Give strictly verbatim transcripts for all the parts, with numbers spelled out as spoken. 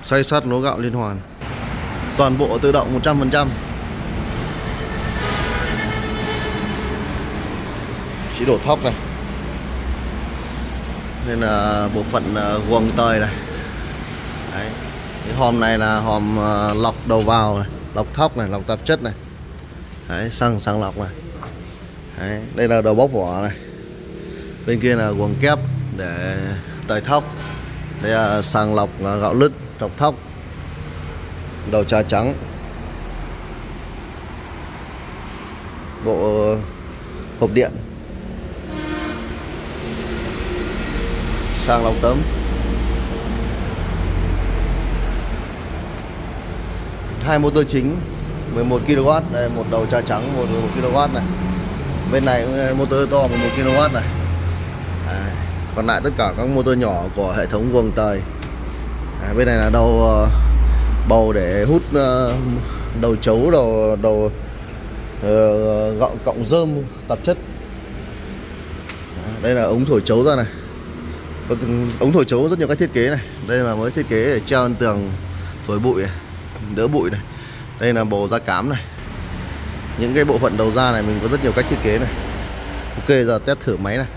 xay sắt lúa gạo liên hoàn. Toàn bộ tự động một trăm phần trăm. Chỉ đổ thóc này. Nên là bộ phận guồng tời này. Đấy. Cái hòm này là hòm lọc đầu vào này, lọc thóc này, lọc tạp chất này. Đấy, xăng xăng lọc này. Đấy, đây là đầu bóc vỏ này. Bên kia là guồng kép để tời thóc. Đây là sàng lọc gạo lứt, trọc thóc. Đầu trà trắng. Bộ hộp điện. Sàng lọc tấm. Hai motor chính mười một ki lô oát. Đây, một đầu trà trắng một mười một ki lô oát này. Bên này motor to mười một ki lô oát này. À, còn lại tất cả các motor nhỏ của hệ thống guồng tời. À, bên này là đầu uh, bầu để hút uh, đầu chấu, đầu đầu uh, gạo cọng rơm tạp chất. À, đây là ống thổi chấu ra này. Có ống thổi chấu rất nhiều cách thiết kế này. Đây là mới thiết kế để treo lên tường thổi bụi này, đỡ bụi này. Đây là bồ da cám này. Những cái bộ phận đầu ra này mình có rất nhiều cách thiết kế này. Ok, giờ test thử máy này.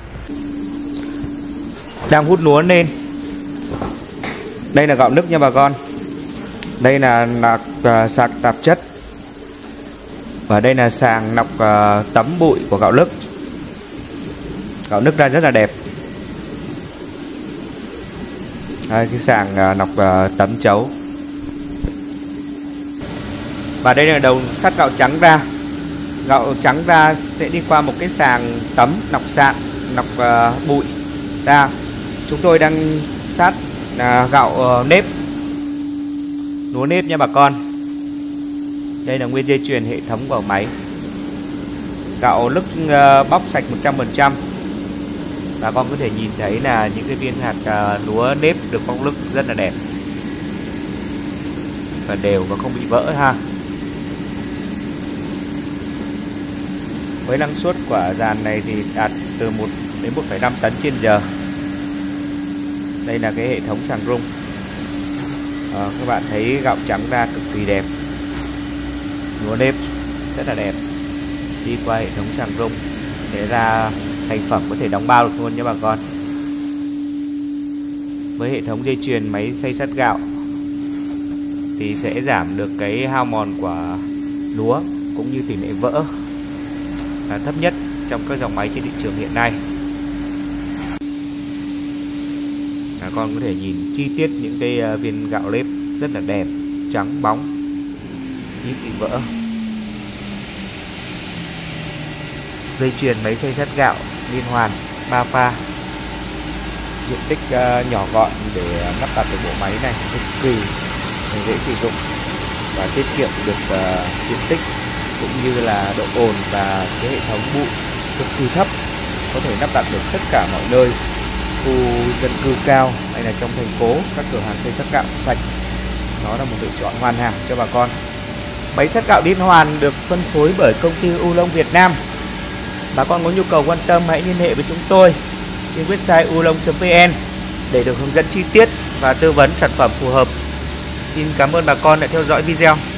Đang hút lúa lên. Đây là gạo nức nha bà con. Đây là nạc uh, sạc tạp chất. Và đây là sàng nọc uh, tấm bụi của gạo lứt. Gạo nức ra rất là đẹp. Đây, cái sàng uh, nọc uh, tấm chấu. Và đây là đầu sắt gạo trắng ra. Gạo trắng ra sẽ đi qua một cái sàng tấm nọc sạn, nọc uh, bụi ra. Chúng tôi đang sát uh, gạo uh, nếp, lúa nếp nha bà con. Đây là nguyên dây chuyền hệ thống của máy. Gạo lứt uh, bóc sạch một trăm phần trăm. Bà con có thể nhìn thấy là những cái viên hạt uh, lúa nếp được bóc lứt rất là đẹp và đều và không bị vỡ ha. Với năng suất của dàn này thì đạt từ một đến một phẩy năm tấn trên giờ. Đây là cái hệ thống sàng rung. À, các bạn thấy gạo trắng ra cực kỳ đẹp. Lúa nếp rất là đẹp. Đi qua hệ thống sàng rung để ra thành phẩm có thể đóng bao được luôn nha bà con. Với hệ thống dây chuyền máy xay sắt gạo thì sẽ giảm được cái hao mòn của lúa cũng như tỷ lệ vỡ là thấp nhất trong các dòng máy trên thị trường hiện nay. Bà con có thể nhìn chi tiết những cái viên gạo nếp rất là đẹp, trắng bóng, ít bị vỡ. Dây chuyền máy xay sắt gạo liên hoàn ba pha, diện tích uh, nhỏ gọn để lắp đặt được bộ máy này cực kỳ dễ sử dụng và tiết kiệm được uh, diện tích cũng như là độ ồn và cái hệ thống bụi cực kỳ thấp, có thể lắp đặt được tất cả mọi nơi, khu dân cư cao hay là trong thành phố, các cửa hàng xay sắt gạo sạch. Nó là một lựa chọn hoàn hảo cho bà con. Máy sắt gạo liên hoàn được phân phối bởi công ty Ulong Việt Nam. Bà con có nhu cầu quan tâm hãy liên hệ với chúng tôi trên website ulong chấm vn để được hướng dẫn chi tiết và tư vấn sản phẩm phù hợp. Xin cảm ơn bà con đã theo dõi video.